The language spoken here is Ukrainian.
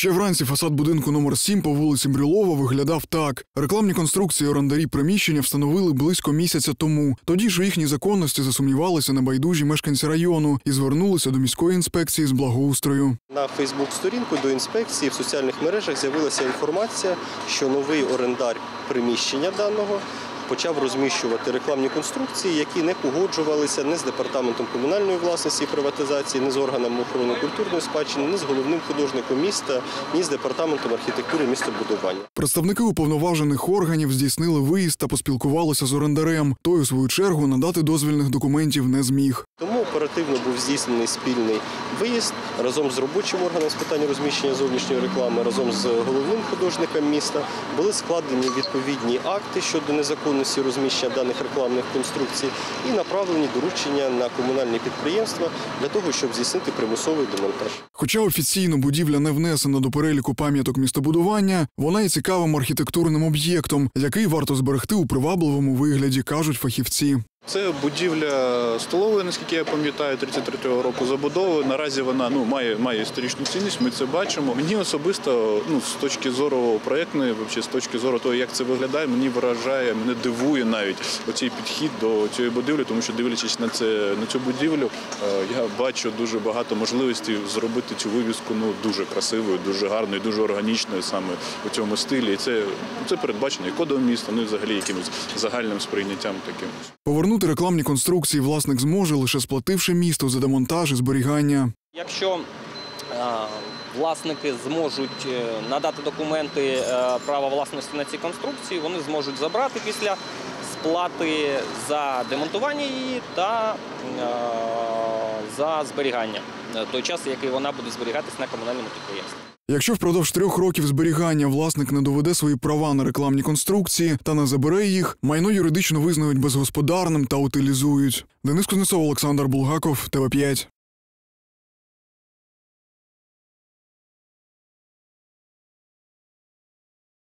Ще вранці фасад будинку номер 7 по вулиці Брюлова виглядав так. Рекламні конструкції орендарі приміщення встановили близько місяця тому. Тоді ж у їхній законності засумнівалися небайдужі мешканці району і звернулися до міської інспекції з благоустрою. На Фейсбук-сторінку до інспекції в соціальних мережах з'явилася інформація, що новий орендар приміщення даного почав розміщувати рекламні конструкції, які не погоджувалися ні з департаментом комунальної власності і приватизації, ні з органами охорони культурної спадщини, ні з головним художником міста, ні з департаментом архітектури і містобудування. Представники уповноважених органів здійснили виїзд та поспілкувалися з орендарем. Той, у свою чергу, надати дозвільних документів не зміг. Тому оперативно був здійснений спільний виїзд разом з робочим органом з питань розміщення зовнішньої реклами, разом з головним художником міста. Були складені відповідні акти щодо незаконності розміщення даних рекламних конструкцій і направлені доручення на комунальні підприємства для того, щоб здійснити примусовий демонтаж. Хоча офіційно будівля не внесена до переліку пам'яток містобудування, вона є цікавим архітектурним об'єктом, який варто зберегти у привабливому вигляді, кажуть фахівці. Це будівля столової, наскільки я пам'ятаю, 33-го року забудови. Наразі вона має історичну цінність, ми це бачимо. Мені особисто, з точки зору проєктної, з точки зору того, як це виглядає, мені вражає, мене дивує навіть оцей підхід до цієї будівлі, тому що, дивлячись на цю будівлю, я бачу дуже багато можливостей зробити цю вивіску дуже красивою, дуже гарною, дуже органічною саме у цьому стилі. І це передбачено і кодом міста, і взагалі якимось загальним сприйняттям таким. Повернути рекламні конструкції власник зможе, лише сплативши місту за демонтаж і зберігання. Якщо власники зможуть надати документи права власності на ці конструкції, вони зможуть забрати після сплати за демонтування її та за зберігання, той час, який вона буде зберігатись на комунальному підприємстві. Якщо впродовж 3 років зберігання власник не доведе свої права на рекламні конструкції та не забере їх, майно юридично визнають безгосподарним та утилізують. Денис Кузнецов, Олександр Булгаков, ТВ5.